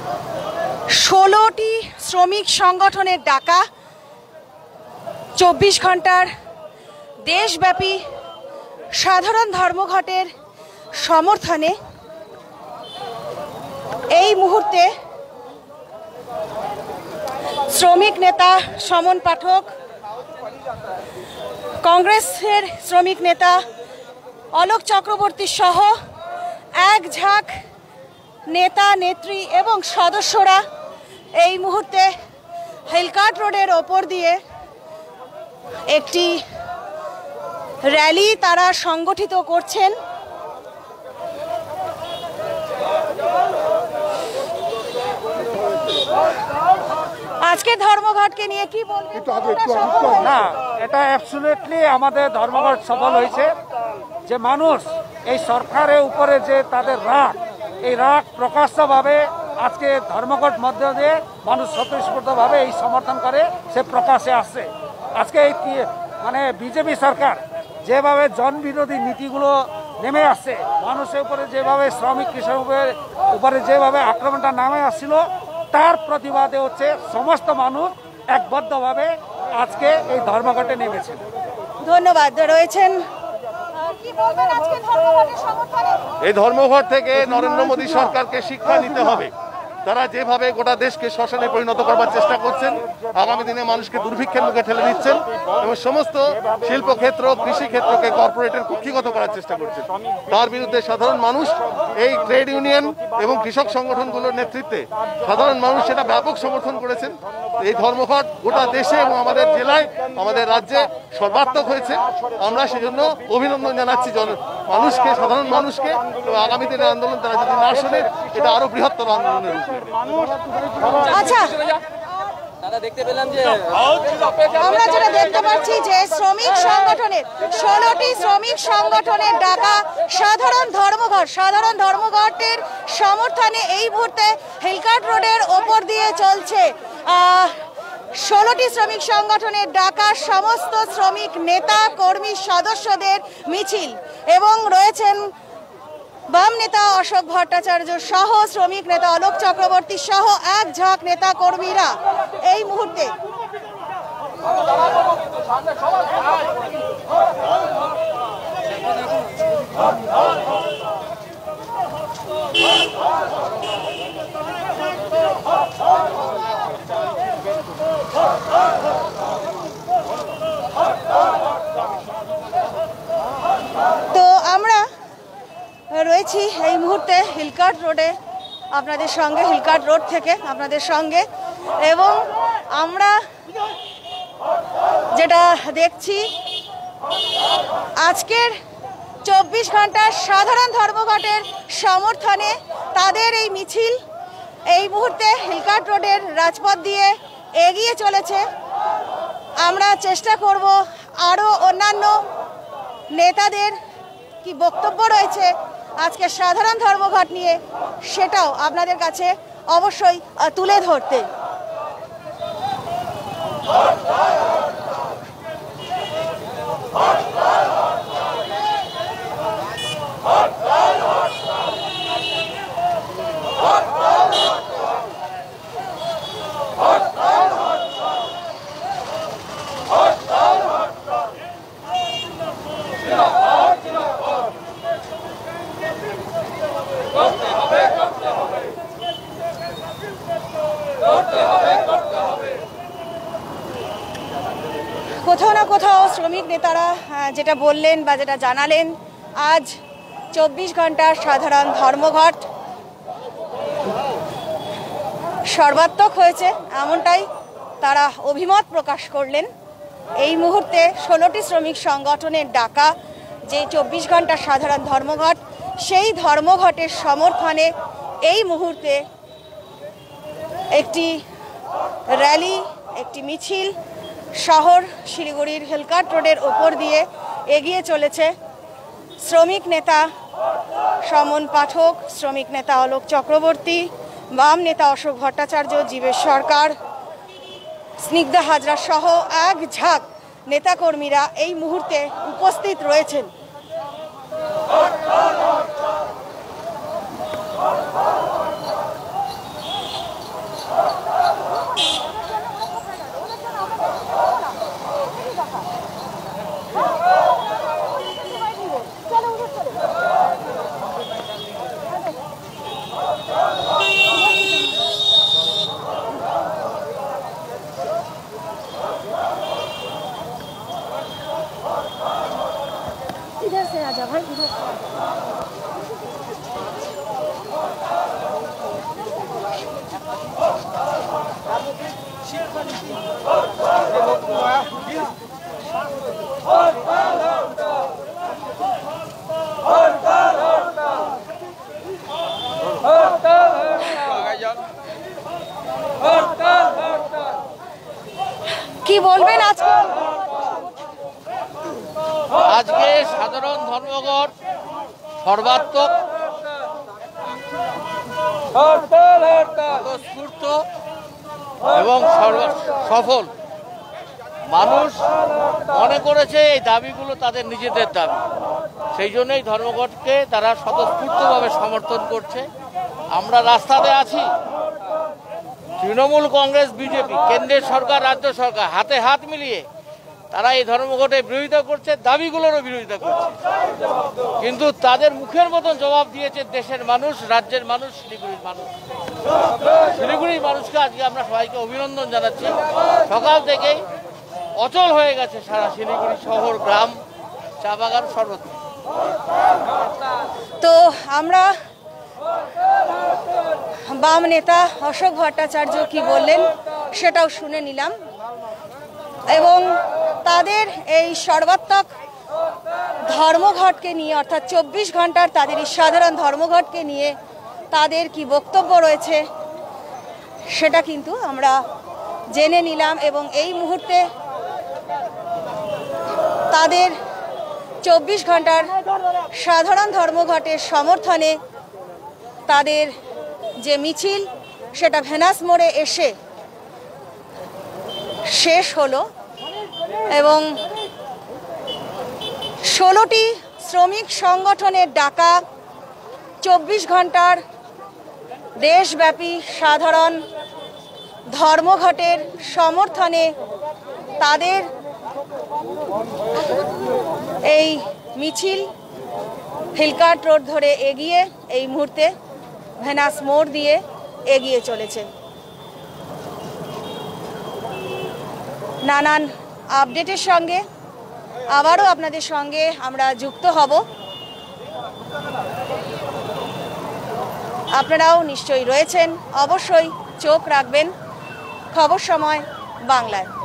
ষোলোটি শ্রমিক সংগঠনের ডাকা ২৪ ঘন্টার দেশব্যাপী সাধারণ ধর্মঘটের সমর্থনে এই মুহূর্তে শ্রমিক নেতা সমন পাঠক, কংগ্রেসের শ্রমিক নেতা অলোক চক্রবর্তী সহ এক ঝাঁক নেতা নেত্রী এবং সদস্যরা এই মুহূর্তে হিলকার্ট রোডের ওপর দিয়ে একটি র্যালি তারা সংগঠিত করছেন। আজকে ধর্মঘটকে নিয়ে কি বলবেন? না, এটা অ্যাবসলিউটলি আমাদের ধর্মঘট সফল হয়েছে। যে মানুষ এই সরকারের উপরে যে তাদের রাগ, এই রাগ প্রকাশ্যভাবে আজকে ধর্মঘট মধ্য দিয়ে মানুষ স্বতঃস্ফূর্তভাবে এই সমর্থন করে সে প্রকাশে আসছে। আজকে এই মানে বিজেপি সরকার যেভাবে জনবিরোধী নীতিগুলো নেমে আসছে, মানুষের উপরে যেভাবে শ্রমিক কৃষকের উপরে যেভাবে আক্রমণটা নামে আসছিল, তার প্রতিবাদে হচ্ছে সমস্ত মানুষ একবদ্ধভাবে আজকে এই ধর্মঘটে নেমেছে। ধন্যবাদ। রয়েছেন এই ধর্মঘট থেকে নরেন্দ্র মোদী সরকারকে শিক্ষা নিতে হবে। তারা যেভাবে গোটা দেশকে শ্মশানে পরিণত করবার চেষ্টা করছেন, আগামী দিনে মানুষকে দুর্ভিক্ষের মুখে ঠেলে দিচ্ছেন এবং সমস্ত শিল্পক্ষেত্র, কৃষিক্ষেত্রকে কর্পোরেটের কুক্ষিগত করার চেষ্টা করছেন। তার বিরুদ্ধে সাধারণ মানুষ এই ট্রেড ইউনিয়ন এবং কৃষক সংগঠনগুলোর নেতৃত্বে সাধারণ মানুষ সেটা ব্যাপক সমর্থন করেছেন। এই ধর্মঘট গোটা দেশে এবং আমাদের জেলায়, আমাদের রাজ্যে সর্বাত্মক হয়েছে। আমরা সেজন্য অভিনন্দন জানাচ্ছি মানুষকে, সাধারণ মানুষকে। আগামী দিনের আন্দোলন তারা যদি না শোনে, এটা আরো বৃহত্তর আন্দোলনের রূপ নেবে। আচ্ছা, আমরা যেটা দেখতে পাচ্ছি যে শ্রমিক সংগঠনের 16টি শ্রমিক সংগঠনের ডাকা সাধারণ ধর্মঘটের সমর্থনে এই মুহূর্তে হিলকার্ট রোডের ওপর দিয়ে চলছে 16টি শ্রমিক সংগঠনের ডাকা সমস্ত শ্রমিক নেতা কর্মী সদস্যদের মিছিল, এবং রয়েছেন বাম নেতা অশোক ভট্টাচার্য সহ শ্রমিক নেতা অলোক চক্রবর্তী সহ এক ঝাঁক নেতা কর্মীরা এই মুহূর্তে তো আমরা রয়েছি এই মুহূর্তে হিলকার্ট রোডে আপনাদের সঙ্গে, হিলকার্ট রোড থেকে আপনাদের সঙ্গে, এবং আমরা যেটা দেখছি আজকের 24 ঘন্টার সাধারণ ধর্মঘটের সমর্থনে তাদের এই মিছিল এই মুহূর্তে হিলকার্ট রোডের রাজপথ দিয়ে এগিয়ে চলেছে। আমরা চেষ্টা করব আরও অন্যান্য নেতাদের কি বক্তব্য রয়েছে আজকে সাধারণ ধর্মঘট নিয়ে, সেটাও আপনাদের কাছে অবশ্যই তুলে ধরতে। কোথাও না কোথাও শ্রমিক নেতারা যেটা বললেন বা যেটা জানালেন, আজ 24 ঘন্টার সাধারণ ধর্মঘট সর্বাত্মক হয়েছে, এমনটাই তারা অভিমত প্রকাশ করলেন। এই মুহূর্তে 16টি শ্রমিক সংগঠনের ডাকা যে 24 ঘন্টার সাধারণ ধর্মঘট, সেই ধর্মঘটের সমর্থনে এই মুহূর্তে একটি র্যালি, একটি মিছিল শহর শিলিগুড়ির হিলকার্ট রোডের ওপর দিয়ে এগিয়ে চলেছে। শ্রমিক নেতা সমন পাঠক, শ্রমিক নেতা অলোক চক্রবর্তী, বাম নেতা অশোক ভট্টাচার্য, জীবেশ সরকার, স্নিগ্ধা হাজরা সহ এক ঝাঁক নেতাকর্মীরা এই মুহূর্তে উপস্থিত রয়েছেন। কি বলবেন আজকে? আজকে সাধারণ ধর্মঘট সর্বাত্মক স্বতঃস্ফূর্ত এবং সফল। মানুষ মনে করেছে এই দাবিগুলো তাদের নিজেদের দাবি, সেই জন্যই ধর্মঘটকে তারা স্বতঃস্ফূর্তভাবে সমর্থন করছে। আমরা রাস্তাতে আছি। তৃণমূল কংগ্রেস বিজেপি কেন্দ্রের সরকার রাজ্য সরকার হাতে হাত মিলিয়ে তারা এই ধর্মঘটের বিরোধিতা করছে, দাবিগুলোরও বিরোধিতা করছে, কিন্তু তাদের মুখের মতন জবাব দিয়েছে দেশের মানুষ, রাজ্যের মানুষ, শিলিগুড়ির মানুষ। শিলিগুড়ির মানুষকে আজকে আমরা সবাইকে অভিনন্দন জানাচ্ছি। সকাল থেকেই অচল হয়ে গেছে সারা শিলিগুড়ি শহর, গ্রাম, চা বাগান সর্বত্র। তো আমরা বাম নেতা অশোক ভট্টাচার্য কি বললেন সেটাও শুনে নিলাম, এবং তাদের এই সর্বাত্মক ধর্মঘটকে নিয়ে, অর্থাৎ 24 ঘন্টার তাদের এই সাধারণ ধর্মঘটকে নিয়ে তাদের কি বক্তব্য রয়েছে সেটা কিন্তু আমরা জেনে নিলাম। এবং এই মুহূর্তে তাদের 24 ঘন্টার সাধারণ ধর্মঘটের সমর্থনে তাদের যে মিছিল সেটা ভেনাস মোড়ে এসে শেষ হলো, এবং 16টি শ্রমিক সংগঠনের ডাকা 24 ঘন্টার দেশব্যাপী সাধারণ ধর্মঘটের সমর্থনে তাদের এই মিছিল হিলকার্ট রোড ধরে এগিয়ে এই মুহূর্তে ভেনাস মোড় দিয়ে এগিয়ে চলেছে। নানান আপডেটের সঙ্গে আবারও আপনাদের সঙ্গে আমরা যুক্ত হব। আপনারাও নিশ্চয়ই রয়েছেন, অবশ্যই চোখ রাখবেন খবর সময় বাংলায়।